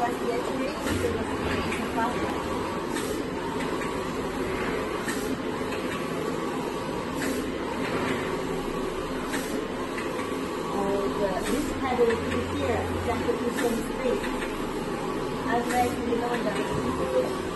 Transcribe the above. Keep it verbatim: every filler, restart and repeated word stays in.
because the accuracy of the speed is a problem. And uh, this had a here, exactly the same space. I'd like to know that.